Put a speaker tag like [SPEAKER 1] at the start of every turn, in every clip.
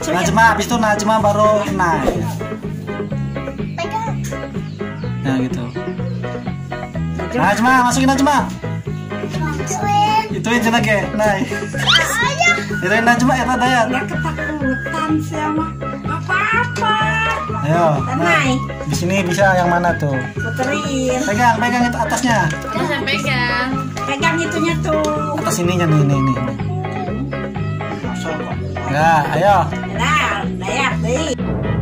[SPEAKER 1] Najma, habis itu Najma baru Nay.
[SPEAKER 2] Pegang.
[SPEAKER 1] Nah gitu. Najma, masukin Najma.
[SPEAKER 2] Masukin.
[SPEAKER 1] Ituin cina ke, Nay.
[SPEAKER 2] Ayo.
[SPEAKER 1] Ituin Najma, itu Dayat.
[SPEAKER 3] Ya ketakutan sama apa-apa.
[SPEAKER 1] Ayo.
[SPEAKER 3] Nay.
[SPEAKER 1] Di sini bisa yang mana tuh?
[SPEAKER 3] Puterin.
[SPEAKER 1] Pegang, pegang itu atasnya.
[SPEAKER 4] Bisa pegang.
[SPEAKER 3] Pegang itunya tuh.
[SPEAKER 1] Atas ininya nih. Ya, ayo.
[SPEAKER 3] Nah, Dayat deh.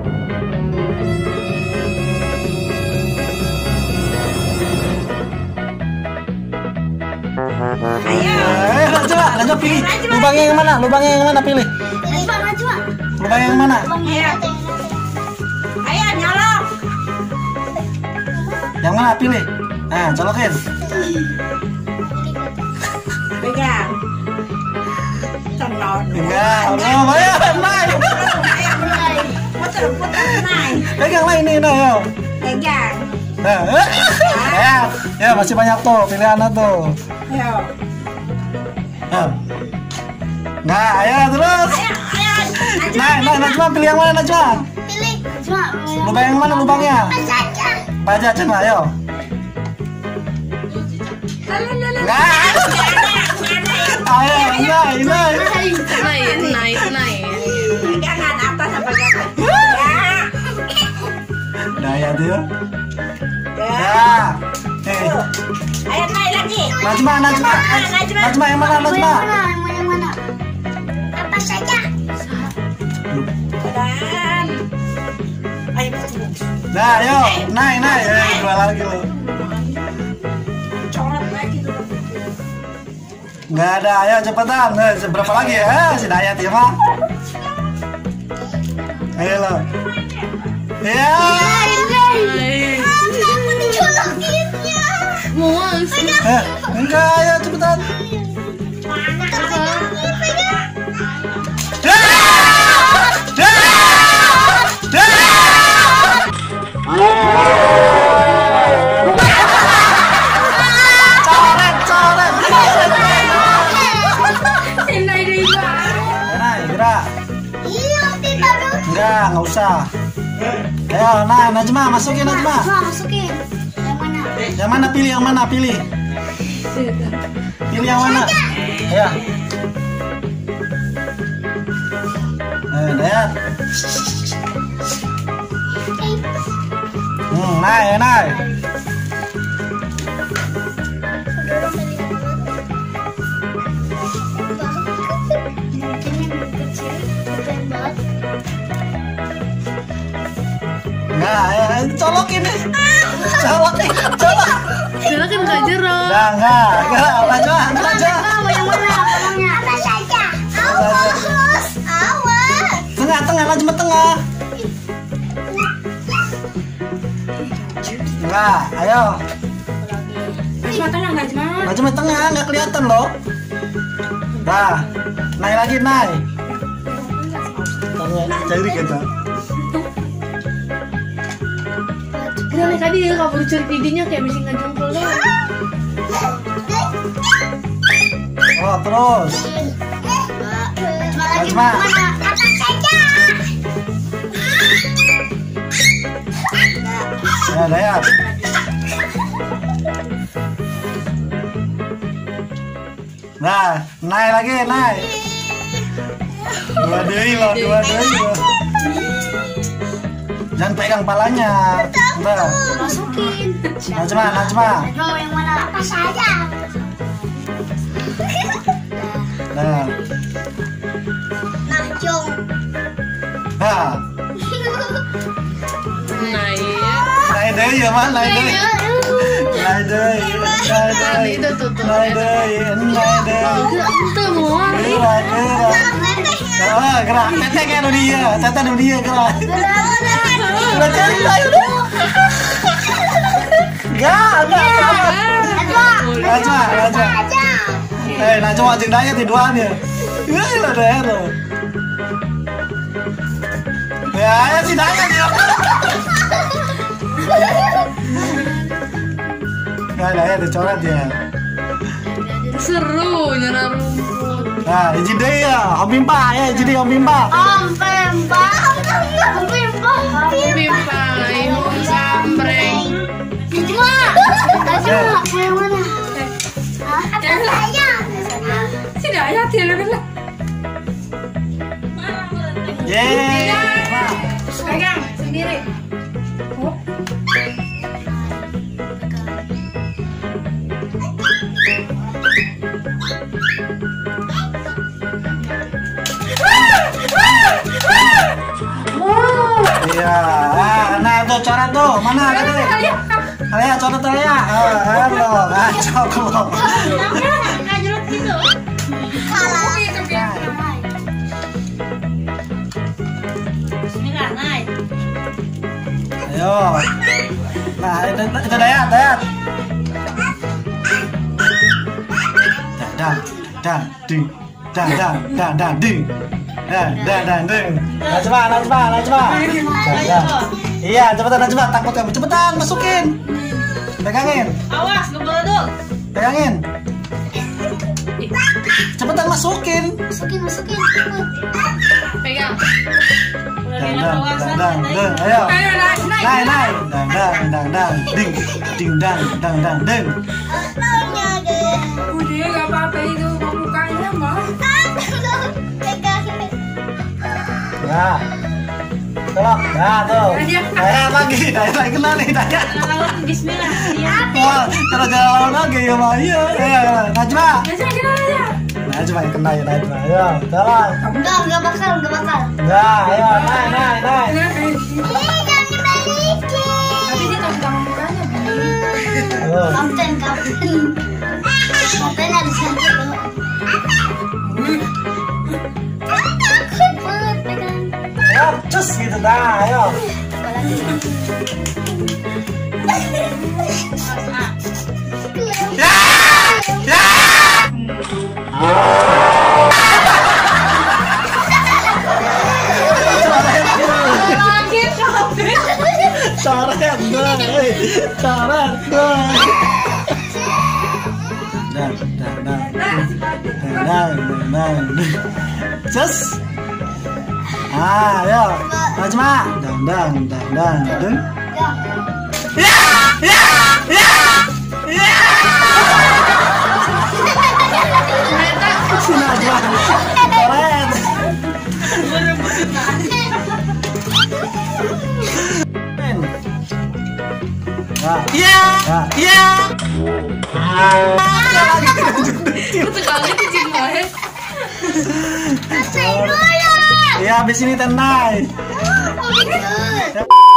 [SPEAKER 3] Ayo.
[SPEAKER 1] Najma pilih. Lubangnya yang mana? Pilih.
[SPEAKER 2] Najma.
[SPEAKER 1] Lubang yang mana?
[SPEAKER 3] Ayo. Ayo nyolok.
[SPEAKER 1] Yang mana pilih? Nah, colokin.
[SPEAKER 3] Pegang. Tenang.
[SPEAKER 1] Enggak, belum. Ayo, Nay.
[SPEAKER 3] Puter, Nay.
[SPEAKER 1] Pegang lah ini, Nay. Ayo.
[SPEAKER 3] Pegang.
[SPEAKER 1] Nah, ya masih banyak tuh pilihannya tuh.
[SPEAKER 3] Ayo.
[SPEAKER 1] Nah, ayo terus.
[SPEAKER 3] Ayo.
[SPEAKER 1] Najma pilih yang mana Najma?
[SPEAKER 2] Pilih. Najma.
[SPEAKER 1] Lubang yang mana lubangnya?
[SPEAKER 2] Saja.
[SPEAKER 1] Baca Najma, ayo. Nah. Ayo, Nay.
[SPEAKER 4] Naik.
[SPEAKER 3] Pegangan atas apa jangan?
[SPEAKER 1] Nah, ya tuh.
[SPEAKER 3] Ya.
[SPEAKER 1] Ya.
[SPEAKER 3] Ayo naik lagi.
[SPEAKER 1] Najma yang mana Najma?
[SPEAKER 2] Yang mana? Apa saja?
[SPEAKER 3] Dan. Ayo betul.
[SPEAKER 1] Nah, ayo, naik. Dua lagi lo.
[SPEAKER 3] Coret lagi dulu.
[SPEAKER 1] Nggak ada, ayo cepetan. Berapa lagi ya? Si Dayat ya mah. Ayo lo. Ya.
[SPEAKER 4] Muas.
[SPEAKER 1] Enggak, ayo cepetan. Coret.
[SPEAKER 4] Naik dari bawah.
[SPEAKER 1] Naik, gerak.
[SPEAKER 2] Iya, baru.
[SPEAKER 1] Enggak usah. Ayo, Najma, masukin Najma.
[SPEAKER 2] Masukin. Yang mana?
[SPEAKER 1] Yang mana pilih? Pilih yang mana? Ayo. Dayat. Naik. Nah, colokin nih. Colok.
[SPEAKER 4] Silakan Kak Jero.
[SPEAKER 1] Enggak. Najma.
[SPEAKER 2] Yang mana? Apa saja? Awas.
[SPEAKER 1] Tengah, Najma tengah. Enggak, ayo.
[SPEAKER 3] Najma tengah, Najma.
[SPEAKER 1] Najma tengah, nggak kelihatan loh. Nah, naik lagi, naik. Cari kita.
[SPEAKER 4] Udah tadi nggak perlu curi giginya kayak mesti ngajungkul deh.
[SPEAKER 1] Oh, terus. Najma.
[SPEAKER 2] Apa saja?
[SPEAKER 1] Ya, Dayat. Nah, naik lagi, naik. Dua deui loh. Jangan pegang palanya. Udah.
[SPEAKER 2] Masukin.
[SPEAKER 1] Najma.
[SPEAKER 2] Najma yang mana? Apa saja?
[SPEAKER 1] Nah.
[SPEAKER 2] Najong.
[SPEAKER 1] Nah.
[SPEAKER 4] Naik.
[SPEAKER 1] Naik deui ya, Mas. Naik deui.
[SPEAKER 4] Itu tuh.
[SPEAKER 1] Naik deui.
[SPEAKER 4] Itu muas.
[SPEAKER 1] Gerak. Teteh nu dia gerak. Udah cari tayo deh. Enggak. Najma. Najma jeung Dayat di duaan ya. Lah Dayat lo. Ya, si Dayat ya. Dayat dicoret ya.
[SPEAKER 4] Seru nyerang rumput.
[SPEAKER 1] Nah, izin deh ya, Om Bimpa ya, izin deh Om Bimpa.
[SPEAKER 2] Om Bimpa. Om Bimpa.
[SPEAKER 4] Bimpa, Om Sambreng.
[SPEAKER 2] Najwa. Najwa, mau yang mana? Apa saja?
[SPEAKER 3] Tidak ya, tidak lah.
[SPEAKER 1] Yeay.
[SPEAKER 3] Pegang sendiri. Oh.
[SPEAKER 1] Iya, nah tuh coret tuh, mana tadi? Ayo coret ya. Halo, coba.
[SPEAKER 3] Ngajelot gitu.
[SPEAKER 2] Kalah.
[SPEAKER 3] Bismillah, naik.
[SPEAKER 1] Ayo. Nah, itu Dayat. Dan ding. Dan ding. Dan ding. Najwa. Iya, cepetan Najwa, takut kamu. Cepetan masukin. Pegangin.
[SPEAKER 3] Awas, ngebeleduk.
[SPEAKER 1] Pegangin. Cepetan masukin.
[SPEAKER 2] Masukin.
[SPEAKER 4] Pegang.
[SPEAKER 1] Dan. Ayo.
[SPEAKER 3] Ayo, naik.
[SPEAKER 1] Naik. Dan. Ding. Ding.
[SPEAKER 3] Udah, gak apa-apa itu. Mau bukanya, mah.
[SPEAKER 1] Ya. Tolong. Nah, tuh. Dayat lagi kena nih, Dayat.
[SPEAKER 3] Laut, bismillah. Iya.
[SPEAKER 1] Wah, terus jalan lawan lagi ya, Mah. Iya. Najwa.
[SPEAKER 3] Biasa kita aja.
[SPEAKER 1] Najwa yang kena ya, Najwa. Ayo, jalan.
[SPEAKER 2] Enggak bakal.
[SPEAKER 1] Nah, ayo, naik.
[SPEAKER 2] Ini jangan dibalikin.
[SPEAKER 3] Tapi dia tahu tangan bukanya.
[SPEAKER 1] Ayo.
[SPEAKER 2] Kapten. Kapten harus ganti dulu. Takut banget pegang.
[SPEAKER 1] Ya, cus gitu dah, ayo. Ya. Coret, Dan. Cus. Ayo, Najwa. Dan. Si Najwa. Coret. Iya.
[SPEAKER 4] Itu kali itu jenggolet.
[SPEAKER 2] Saya dulu.
[SPEAKER 1] Ya, habis ini tenang.
[SPEAKER 2] Oh, gitu.